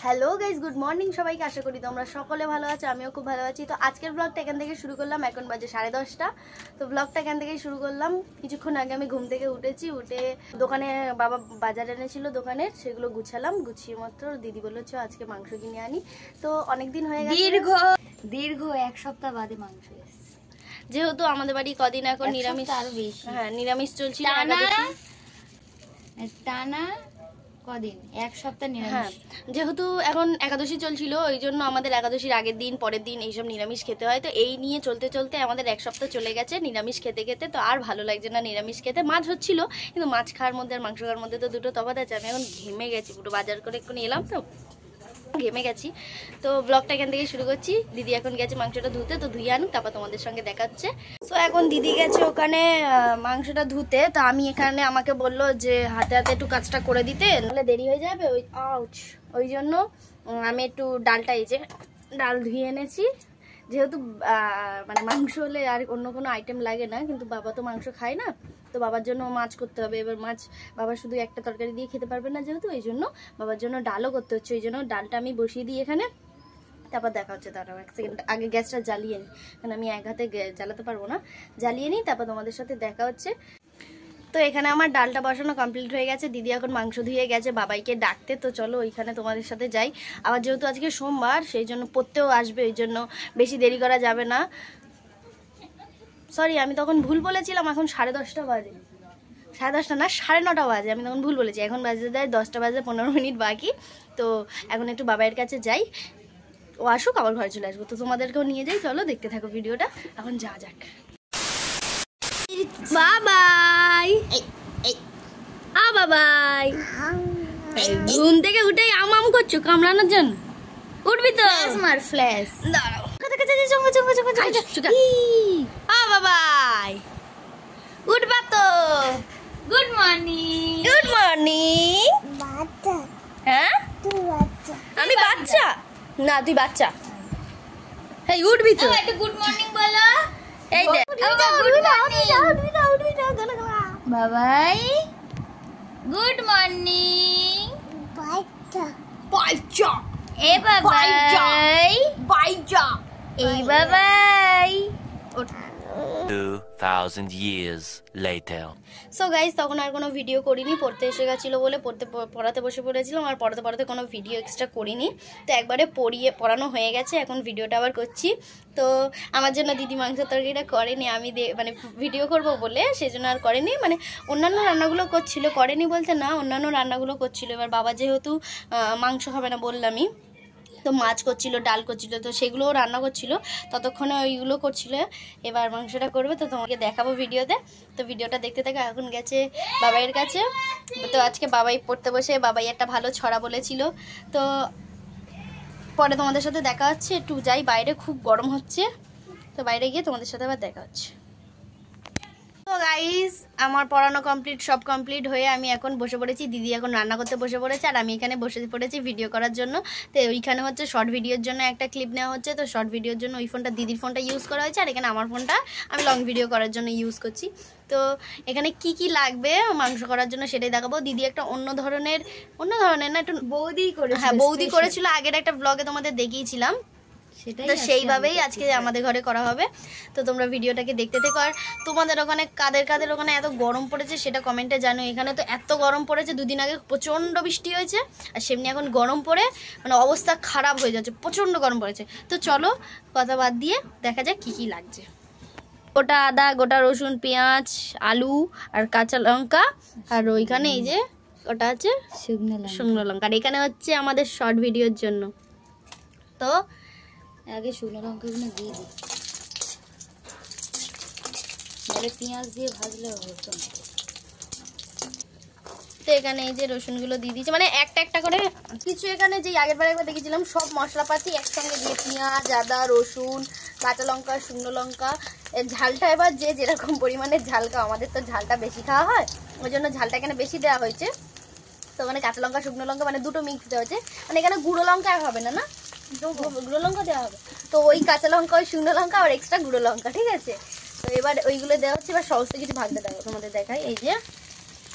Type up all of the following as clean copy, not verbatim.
Hello guys, good morning সবাইকে। আশা করি তোমরা সকলে ভালো আছো, আমিও খুব ভালো আছি। তো আজকের ব্লগটা এখান থেকে শুরু করলাম। এখন বাজে 10:30। তো ব্লগটা এখান থেকেই শুরু করলাম। কিছুক্ষণ আগে আমি ঘুম থেকে উঠেছি, উঠে দোকানে বাবা বাজার এনেছিল দোকানের, সেগুলো গুছালাম। গুছিয়ে মাত্র দিদি বললো চ আজকে মাংস কিনে আনি। তো অনেকদিন হয়ে গেছে, দীর্ঘ 1 সপ্তাহ বাদে মাংস এসেছে। যেহেতু আমাদের বাড়ি কদিন এখন নিরামিষ, আরো বেশি, হ্যাঁ নিরামিষ চলছিল টানা কদিন, 1 সপ্তাহ নিরামিষ। হ্যাঁ, যেহেতু এখন একাদশী চলছিল, ওই জন্য আমাদের একাদশীর আগের দিন পরের দিন এইসব নিরামিষ খেতে হয়। তো এই নিয়ে চলতে চলতে আমাদের 1 সপ্তাহ চলে গেছে নিরামিষ খেতে খেতে। তো আর ভালো লাগছে না নিরামিষ খেতে। মাছ হচ্ছিল, কিন্তু মাছ খাওয়ার মধ্যে আর মাংস খাওয়ার মধ্যে তো দুটো তফাৎ আছে। আমি এখন ঘেমে গেছি, পুরো বাজার করে একটু এলাম তো ঘেমে গেছি। তো ব্লগটা এখান থেকে শুরু করছি। দিদি এখন গেছে মাংসটা ধুতে, তো ধুয়ে আনুক, তারপর তোমাদের সঙ্গে দেখাচ্ছে। তো এখন দিদি গেছে ওখানে মাংসটা ধুতে। তো আমি এখানে, আমাকে বললো যে হাতে হাতে একটু কাজটা করে দিতে, নাহলে দেরি হয়ে যাবে। ওই জন্য আমি একটু ডালটা, এই যে ডাল ধুয়ে এনেছি। যেহেতু মানে মাংস হলে আর অন্য কোনো আইটেম লাগে না, কিন্তু বাবা তো মাংস খায় না, তো বাবার জন্য মাছ করতে হবে। এবার মাছ বাবা শুধু একটা তরকারি দিয়ে খেতে পারবে না, যেহেতু এই জন্য বাবার জন্য ডালও করতে হচ্ছে। ওই জন্য ডালটা আমি বসিয়ে দিই এখানে, তারপর দেখা হচ্ছে। দাঁড়াও 1 সেকেন্ড, আগে গ্যাসটা জ্বালিয়ে নিই, কারণ আমি এক হাতে জ্বালাতে পারবো না। জ্বালিয়ে নিই, তারপর তোমাদের সাথে দেখা হচ্ছে। তো এখানে আমার ডালটা বসানো কমপ্লিট হয়ে গেছে। দিদি এখন মাংস ধুয়ে গেছে বাবাইকে ডাকতে। তো চলো ওইখানে তোমাদের সাথে যাই। আবার যেহেতু আজকে সোমবার, সেই জন্য পড়তেও আসবে, ওই জন্য বেশি দেরি করা যাবে না। সরি, আমি তখন ভুল বলেছিলাম, এখন 10:30 বাজে। 10:30 না, 9:30 বাজে। আমি তখন ভুল বলেছি, এখন বাজে দেয় 10টা বাজে 15 মিনিট বাকি। তো এখন একটু বাবাইয়ের কাছে যাই, ও আসুক আবার ঘরে চলে আসবো। তো তোমাদেরকেও নিয়ে যাই, চলো দেখতে থাকো ভিডিওটা। এখন যা যাক, বাবাই বাবাই। ঘুম থেকে উঠেই আম করছো কামড়ানোর জন্য, উঠবি তো? আমার ফ্ল্যাশ দাঁড়াও, বাবাই উঠবা তো? Good morning. Good morning. হ্যাঁ, আমি বাচ্চা না, তুই বাচ্চা। এই উঠবি তো? একটু গুড মর্নিং বলো। এই দে, বাবাই গুড মর্নিং। বাচ্চা এ বাবাই, বাইজা এই বাবাই। 2000 years later. সো গাইজ, তখন আর কোনো ভিডিও করিনি, পড়তে এসে গেছিলো বলে পড়াতে বসে পড়েছিলাম। আর পড়াতে কোনো ভিডিও এক্সট্রা করিনি। তো একবারে পড়ানো হয়ে গেছে, এখন ভিডিওটা আবার করছি। তো আমার জন্য দিদি মাংস তরকারিটা করেনি, আমি মানে ভিডিও করব বলে সেই জন্য আর করেনি। মানে অন্যান্য রান্নাগুলো করছিল, করেনি বলতে না, অন্যান্য রান্নাগুলো করছিল। এবার বাবা যেহেতু মাংস খাবে না বললামই, তো মাছ করছিল, ডাল করছিল, তো সেগুলোও রান্না করছিল, ততক্ষণে ওইগুলো করছিল। এবার মাংসটা করবে, তো তোমাকে দেখাবো ভিডিওতে। তো ভিডিওটা দেখতে থাকো। এখন গেছে বাবাইয়ের কাছে। তো আজকে বাবাই পড়তে বসে, বাবাই একটা ভালো ছড়া বলেছিল। তো পরে তোমাদের সাথে দেখা হচ্ছে। একটু যাই বাইরে, খুব গরম হচ্ছে। তো বাইরে গিয়ে তোমাদের সাথে আবার দেখা হচ্ছে। তো গাইস, আমার পড়ানো কমপ্লিট, সব কমপ্লিট হয়ে আমি এখন বসে পড়েছি। দিদি এখন রান্না করতে বসে পড়েছে, আর আমি এখানে বসে পড়েছি ভিডিও করার জন্য। তো ওইখানে হচ্ছে শর্ট ভিডিওর জন্য একটা ক্লিপ নেওয়া হচ্ছে। তো শর্ট ভিডিওর জন্য ওই ফোনটা, দিদির ফোনটা ইউজ করা হয়েছে, আর এখানে আমার ফোনটা আমি লং ভিডিও করার জন্য ইউজ করছি। তো এখানে কি কি লাগবে মাংস করার জন্য সেটাই দেখাবো। দিদি একটা অন্য ধরনের না, একটু বৌদি করেছিল। হ্যাঁ, বৌদি করেছিল, আগের একটা ব্লগে তোমাদের দেখিয়েছিলাম। তো সেইভাবেই আজকে আমাদের ঘরে করা হবে। তো তোমরা ভিডিওটাকে দেখতে থেকো। আর তোমাদের ওখানে কাদের ওখানে এত গরম পড়েছে সেটা কমেন্টে জানো। এখানে তো এত গরম পড়েছে, 2 দিন আগে প্রচণ্ড বৃষ্টি হয়েছে, আর সেমনি এখন গরম পড়ে মানে অবস্থা খারাপ হয়ে যাচ্ছে, প্রচণ্ড গরম পড়েছে। তো চলো কথা বাদ দিয়ে দেখা যাক কি কি লাগছে। গোটা আদা, গোটা রসুন, পেঁয়াজ, আলু আর কাঁচা লঙ্কা, আর ওইখানে এই যে ওটা আছে শুকনো লঙ্কা। আর এখানে হচ্ছে আমাদের শর্ট ভিডিওর জন্য। তো আগে শুকনো লঙ্কাগুলো দিয়ে দিই, তাহলে পেঁয়াজ দিয়ে ভাজলে হতো। তো এখানে এই যে রসুনগুলো দিয়ে দিয়েছি, মানে একটা করে কিছু। এখানে যে আগের বার একবার দেখেছিলাম সব মশলাপাতি একসঙ্গে দিয়ে, পেঁয়াজ, আদা, রসুন, কাঁচা লঙ্কা, শুকনো লঙ্কা। এর ঝালটা এবার যে যেরকম পরিমাণে ঝাল খাও, আমাদের তো ঝালটা বেশি খাওয়া হয়, ওই জন্য ঝালটা এখানে বেশি দেওয়া হয়েছে। তো মানে কাঁচা লঙ্কা, শুকনো লঙ্কা মানে দুটো মিক্স দেওয়া হয়েছে। মানে এখানে গুঁড়ো লঙ্কা আর হবে না, না গুঁড়ো লঙ্কা দেওয়া হবে। তো ওই কাঁচা লঙ্কা, ওই শুকনো লঙ্কা আর এক্সট্রা গুঁড়ো লঙ্কা, ঠিক আছে। তো এবার ওইগুলো দেওয়া হচ্ছে। এবার সমস্ত কিছু ভাগতে দেবো, তোমাদের দেখাই। এই যে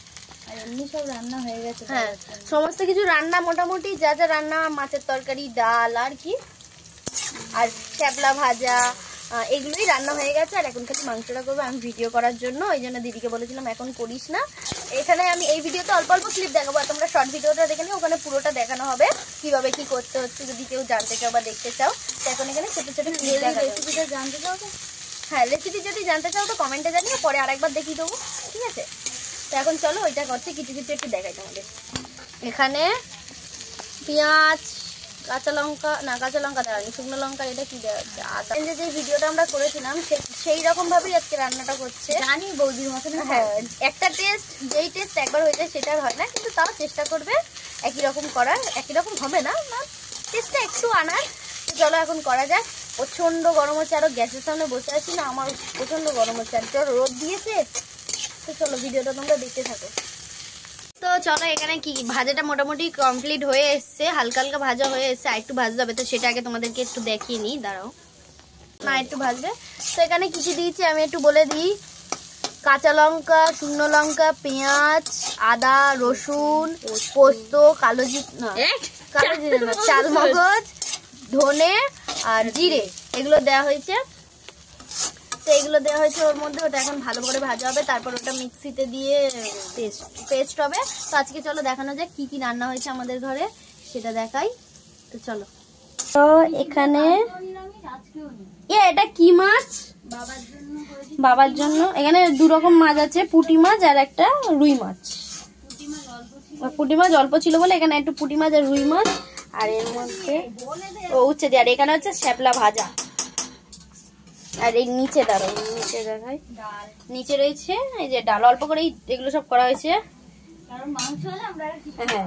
আর এমনি সব রান্না হয়ে গেছে। হ্যাঁ, সমস্ত কিছু রান্না মোটামুটি যা যা রান্না, মাছের তরকারি, ডাল আর কি, আর শ্যাবলা ভাজা, এগুলোই রান্না হয়ে গেছে। আর এখন খালি মাংসটা করবো আমি ভিডিও করার জন্য, ওই জন্য দিদিকে বলেছিলাম এখন করিস না। এখানে আমি এই ভিডিওতে অল্প অল্প ক্লিপ দেখাবো, আর তোমরা শর্ট ভিডিওটা দেখে নিও, ওখানে পুরোটা দেখানো হবে কিভাবে কি করতে হচ্ছে, যদি কেউ জানতে চাও বা দেখতে চাও। তো এখন এখানে ছোট ছোট রেসিপিটা জানতে চাও তো? হ্যাঁ, রেসিপি যদি জানতে চাও তো কমেন্টে জানিও, পরে আরেকবার দেখিয়ে দেবো, ঠিক আছে? তো এখন চলো ওইটা করছি, কিছু কিছু একটু দেখাই তোমাদের। এখানে পেঁয়াজ, কাঁচা লঙ্কা, না কাঁচা লঙ্কা দেওয়া হয়নি, শুকনো লঙ্কা, এটা কি দেওয়া হচ্ছে, আদা। যে ভিডিওটা আমরা করেছিলাম সেই রকম ভাবেই আজকে রান্নাটা করছে। জানি বৌদির মতন। হ্যাঁ, একটা টেস্ট, যেই টেস্ট একবার হয়ে যায় সেটা আর হয় না, কিন্তু তাও চেষ্টা করবে একই রকম করার। একই রকম হবে না, টেস্টটা একটু আনার। তো চলো এখন করা যাক। প্রচণ্ড গরম হচ্ছে, আরও গ্যাসের সামনে বসে আছি না, আমার প্রচণ্ড গরম হচ্ছে, আর চলো রোদ দিয়েছে। তো চলো ভিডিওটা তোমরা দেখতে থাকো। তো চলো, এখানে কি ভাজাটা মোটামুটি কমপ্লিট হয়ে এসছে, হালকা হালকা ভাজা হয়ে এসছে, আর একটু ভাজতে হবে। তো সেটা আগে তোমাদেরকে একটু দেখিয়ে নিই, দাঁড়াও না, একটু ভাজবে। তো এখানে কি কি দিয়েছি আমি একটু বলে দিই। কাঁচা লঙ্কা, শুকনো লঙ্কা, পেঁয়াজ, আদা, রসুন, পোস্ত, কালো জিরে না, চালমগজ, ধনে আর জিরে, এগুলো দেওয়া হয়েছে। তো এগুলো দেওয়া হয়েছে ওর মধ্যে, ওটা এখন ভালো করে ভাজা হবে, তারপর ওটা মিক্সিতে দিয়ে পেস্ট হবে। তো আজকে চলো দেখানো যাক কি কি রান্না হয়েছে আমাদের ঘরে, সেটা দেখাই। তো চলো। তো এখানে এটা কি মাছ? বাবার জন্য এখানে দু রকম মাছ আছে, পুঁটি মাছ আর একটা রুই মাছ। পুঁটি মাছ অল্প ছিল বলে এখানে একটু পুঁটি মাছ আর রুই মাছ, আর এর মধ্যে উচ্ছে দিয়ে, আর এখানে হচ্ছে শ্যাপলা ভাজা। আর এই নিচে দাঁড়াও, নিচে দেখাই, নিচে রয়েছে এই যে ডাল, অল্প করেই এগুলো সব করা হয়েছে। হ্যাঁ,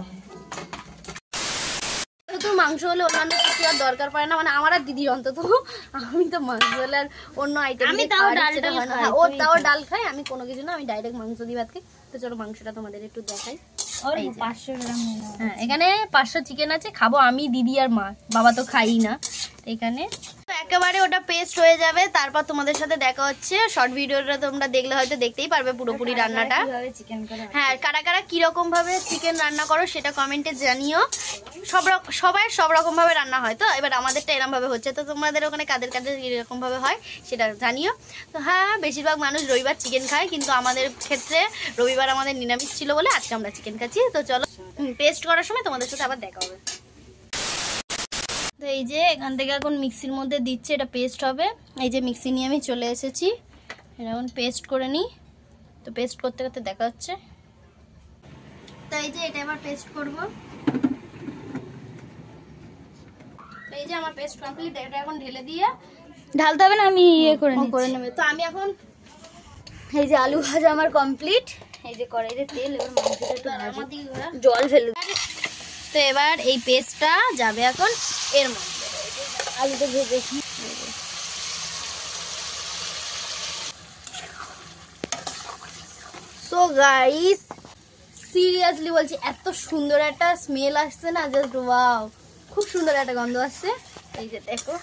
তো মাংস হলে অন্যান্য কিছু আর দরকার পড়ে না, মানে আমার আর দিদির অন্তত। আমি তো মাংস হলে আর অন্য আইটেম, আমি তাও ডাল, ও তাও ডাল খাই, আমি কোনো কিছু না, আমি ডাইরেক্ট মাংস দিয়ে ভাত খাই। তো চলো মাংসটা তোমাদের একটু দেখাই। 500 গ্রাম। হ্যাঁ, এখানে 500 চিকেন আছে, খাবো আমি, দিদি আর মা, বাবা তো খাই না। এখানে একেবারে ওটা পেস্ট হয়ে যাবে, তারপর তোমাদের সাথে দেখা হচ্ছে। শর্ট ভিডিওটা তোমরা দেখলে হয়তো দেখতেই পারবে পুরোপুরি রান্নাটা। হ্যাঁ, কারা কারা কিরকম ভাবে চিকেন রান্না করো সেটা কমেন্টে জানিও। সবাই সব রকম ভাবে রান্না হয়, তো এবার আমাদেরটা এরকম ভাবে হচ্ছে, তো তোমাদের ওখানে কাদের কাদের এরকম ভাবে হয় সেটা জানিও। তো হ্যাঁ, বেশিরভাগ মানুষ রবিবার চিকেন খায়, কিন্তু আমাদের ক্ষেত্রে রবিবার আমাদের নিরামিষ ছিল বলে আজকে আমরা চিকেন খাচ্ছি। তো চলো পেস্ট করার সময় তোমাদের সাথে আবার দেখা হবে। তো এই যে এখান থেকে এখন মিক্সির মধ্যে দিচ্ছে, এটা পেস্ট হবে। এই যে মিক্সি নিয়ে আমি চলে এসেছি, এখন পেস্ট করে নিই। তো পেস্ট করতে করতে দেখা হচ্ছে। তো এই যে এটা এবার পেস্ট করব। তো এই যে আমার পেস্ট কমপ্লিট, এটা এখন ঢেলে দিয়ে, ঢালতে হবে না, আমি ইয়ে করে নেবে। তো আমি এখন এই যে আলু ভাজা আমার কমপ্লিট, এই যে কড়াইতে তেল, এবার মাংসটা একটু জল ফেলে। তো এবার এই পেস্টটা যাবে এখন এর মধ্যে, আলুটা ভেজেছি। সো গাইস, সিরিয়াসলি বলছি, এত সুন্দর একটা স্মেল আসছে না, জাস্ট ওয়াও, খুব সুন্দর একটা গন্ধ আসছে। এই যে দেখো,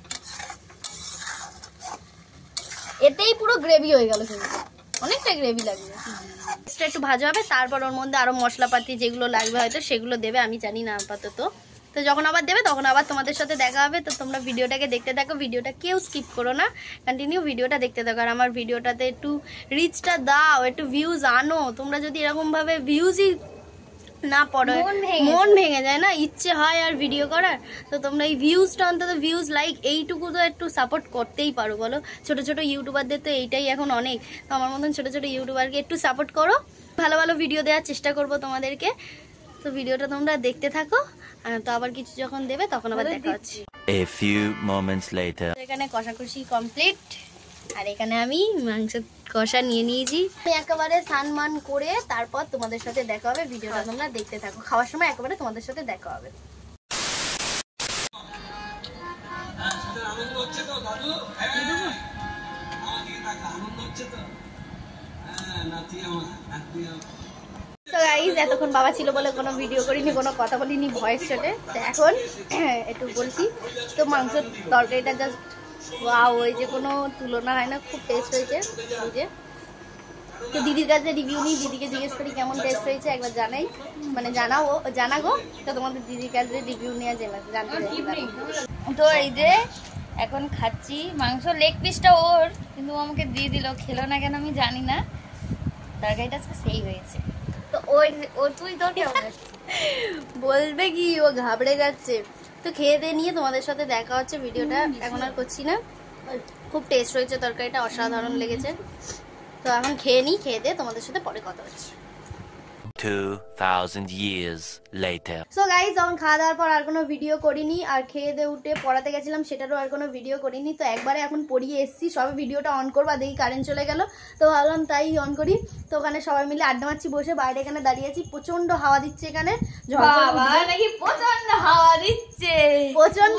এতেই পুরো গ্রেভি হয়ে গেল, কিন্তু অনেকটা গ্রেভি লাগবে। একটু ভাজা হবে, তারপর ওর মধ্যে আরো মশলাপাতি যেগুলো লাগবে হয়তো সেগুলো দেবে, আমি জানি না আপাতত। তো যখন আবার দেবে তখন আবার তোমাদের সাথে দেখা হবে। তো তোমরা ভিডিওটাকে দেখতে থাকো, ভিডিওটা কেউ স্কিপ করো না, কন্টিনিউ ভিডিওটা দেখতে থাকো। আর আমার ভিডিওটাতে একটু রিচটা দাও, একটু ভিউজ আনো। তোমরা যদি এরকম ভাবে ভিউজই না পড়ে, মন ভেঙে যায় না, ইচ্ছে হয় আর ভিডিও করার। তো তোমরা এই ভিউজটা, অন্তত ভিউজ লাইক এইটুকু তো একটু সাপোর্ট করতেই পারো, বলো? ছোট ছোট ইউটিউবারদের তো এইটাই এখন অনেক। তো আমার মতন ছোট ছোট ইউটিউবারকে একটু সাপোর্ট করো, ভালো ভালো ভিডিও দেওয়ার চেষ্টা করবো তোমাদেরকে। তো ভিডিওটা তোমরা দেখতে থাকো, তো আবার কিছু যখন দেবে তখন আবার দেখা হচ্ছে। A few moments later. এখানে কষাকষি কমপ্লিট, আর এখানে আমি মাংস কষা নিয়ে নিয়েছি। একেবারে স্নান করে তারপর তোমাদের সাথে দেখা হবে, ভিডিওটা তোমরা দেখতে থাকো। খাওয়ার সময় একেবারে তোমাদের সাথে দেখা হবে। তো গাইস, এতক্ষণ বাবা ছিল বলে কোনো ভিডিও করিনি, কোনো কথা বলিনি ভয়েস চটে। তো এখন একটু বলছি। তো মাংসের তরকারিটা জাস্ট ওয়াও, ওই যে কোনো তুলনা হয় না, খুব টেস্ট হয়েছে। এই যে তো দিদির কাছে রিভিউ নিই, দিদিকে জিজ্ঞেস করি কেমন টেস্ট হয়েছে, একবার জানাই, মানে জানাগো। তো তোমাদের দিদির কাছে রিভিউ নিয়ে জানতে চাই। তো এই যে এখন খাচ্ছি মাংস, লেগ পিসটা ওর, কিন্তু ও আমাকে দিয়ে দিল, খেলো না কেন আমি জানি না। তরকারিটা আজকে সেই হয়েছে। তো ও তুই তোর কেমন আছে? বলবে কি, ও ঘাবড়ে যাচ্ছে। তো খেয়ে দিয়ে নিয়ে তোমাদের সাথে দেখা হচ্ছে, ভিডিওটা এখন আর করছি না। খুব টেস্ট হয়েছে, তরকারিটা অসাধারণ লেগেছে। তো এখন খেয়ে নিই, খেয়ে দিয়ে তোমাদের সাথে পরে কথা হচ্ছে। 2000 years later. সো গাইজ, যখন খাওয়া দাওয়ার পর আর কোনো ভিডিও করিনি, আর খেয়ে দিয়ে উঠে পড়াতে গেছিলাম, সেটারও আর কোনো ভিডিও করিনি। তো একবারে এখন পড়িয়ে এসছি, সবে ভিডিওটা অন করবো, দেখি কারেন্ট চলে গেল। তো ভাবলাম তাই অন করি। তো ওখানে সবাই মিলে আড্ডা মারছি বসে, বাইরে এখানে দাঁড়িয়েছি, প্রচন্ড হাওয়া দিচ্ছে এখানে। নাকি প্রচন্ড হাওয়া দিচ্ছে, প্রচন্ড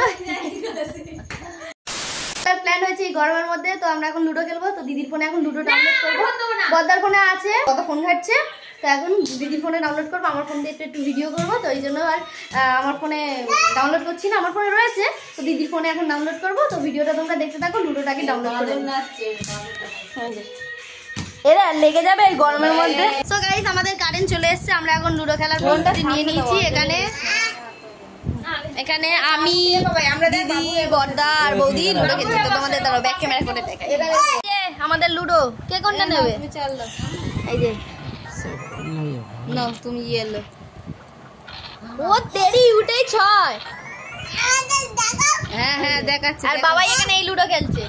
প্ল্যান হয়েছে এই গরমের মধ্যে। তো আমরা এখন লুডো খেলবো। তো দিদির ফোনে এখন লুডো ডাউনলোড করবো, বদ্দার ফোনে আছে, কত ফোন ঘাটছে। তো এখন দিদির ফোনে ডাউনলোড করবো, আমার ফোন দিয়ে একটু ভিডিও করবো। তো এই জন্য আর আমার ফোনে ডাউনলোড করছি না, আমার ফোনে রয়েছে। তো দিদির ফোনে এখন ডাউনলোড করবো। তো ভিডিওটা তোমরা দেখতে থাকো, লুডোটাকে ডাউনলোড করে। এরা লেগে যাবে এই গরমের মধ্যে। সো গাইস, আমাদের কারেন্ট চলে এসেছে, আমরা এখন লুডো খেলার প্রস্তুতি নিয়ে নিয়েছি। এখানে আমি, দিদি, বড়দা আর বৌদি লুডো খেলছি। তো তোমাদের দাঁড়াও, ব্যাক ক্যামেরা করে দেখাই। আমাদের লুডো কে কোনটা নেবে? এই যে নাও তুমি, ইয়েলো। ও তেরি উঠেই 6। হ্যাঁ হ্যাঁ দেখাচ্ছি। আর বাবাই এখানে এই লুডো খেলছে।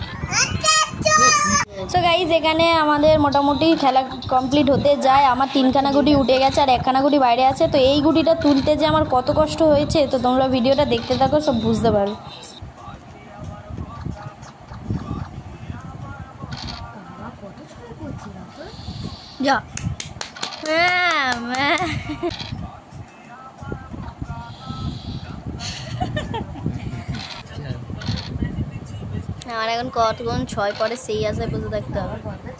সো গাইজ, এখানে আমাদের মোটামুটি খেলা কমপ্লিট হতে যায়। আমার 3খানা গুটি উঠে গেছে আর 1খানা গুটি বাইরে আছে। তো এই গুটিটা তুলতে যে আমার কত কষ্ট হয়েছে, তো তোমরা ভিডিওটা দেখতে থাকো, সব বুঝতে পারো। যা আমার এখন কতক্ষণ 6 পরে সেই আশায় বসে থাকতে হবে।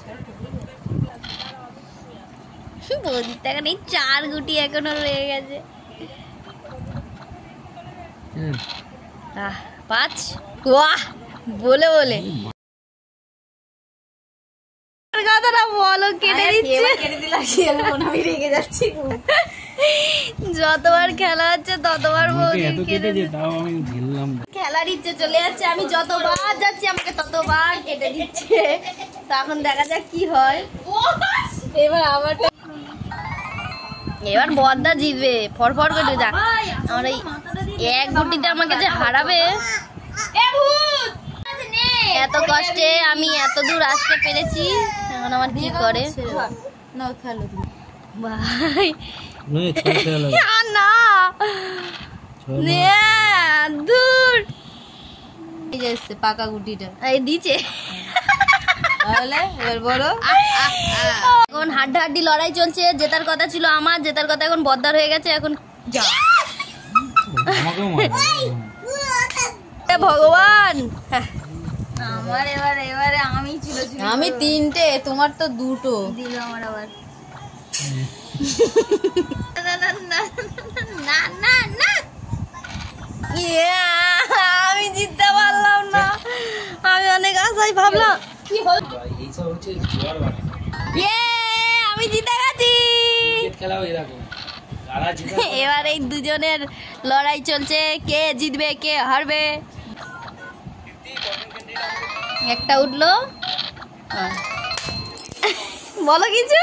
বৌদির তো এখন এই 4 গুটি এখনো রয়ে গেছে। 5 বাহ বলে বলে কথাটা বলো, কেটে দিচ্ছে। আমি রেগে যাচ্ছি। যতবার খেলা হচ্ছে ততবার খেলার ইচ্ছে চলে যাচ্ছে। আমি যতবার যাচ্ছি আমাকে ততবার কেটে দিচ্ছে। তো এখন দেখা যাক কি হয়। এবার বদ্দা জিতবে, ফরফর করে যাক। আমার এই এক গুটিটা আমাকে যে হারাবে। এত কষ্টে আমি এত দূর আসতে পেরেছি, এখন আমার কি করে ভাই না দূর পাকা গুটিটা এই দিচ্ছে। এখন হাড্ডাহাড্ডি লড়াই চলছে। জেতার কথা ছিল আমার, জেতার কথা এখন বদ্দার হয়ে গেছে। এখন যা ভগবান, আমার এবারে আমি ছিল, আমি 3টে, তোমার তো 2টো দিল আমার আবার। না না না, আমি জিততে পারলাম না। আমি অনেক আশায় ভাবলাম কি হল, আমি জিতে গেছি। এবার এই দুজনের লড়াই চলছে, কে জিতবে কে হারবে। একটা উঠলো, বলো কিছু।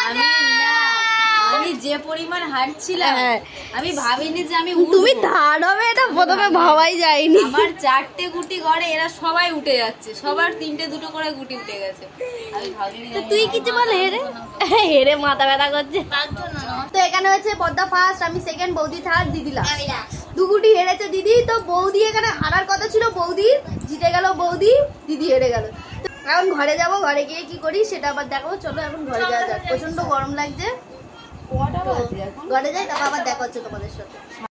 আমি যে পরিমাণ হারছিলাম আমি ভাবিনি যে আমি তুমি থার্ড হবে, এটা প্রথমে ভাবাই যায়নি। আমার 4টে গুটি ঘরে, এরা সবাই উঠে যাচ্ছে, সবার 3টে 2টো করে গুটি উঠে গেছে। আমি ভাবিনি। তুই কিছু বলে হেরে মাথা ব্যথা করছে। তো এখানে হচ্ছে পদ্মা ফার্স্ট, আমি সেকেন্ড, বৌদি থার্ড, দিদি লাস্ট। 2 গুটি হেরেছে দিদি। তো বৌদি এখানে হারার কথা ছিল, বৌদি জিতে গেল, বৌদি দিদি হেরে গেল। এখন ঘরে যাব, ঘরে গিয়ে কি করি সেটা আবার দেখাবো। চলো এখন ঘরে যাওয়া যাক, প্রচন্ড গরম লাগছে। ঘরে যাই, তারপর আবার দেখা হচ্ছে তোমাদের সাথে।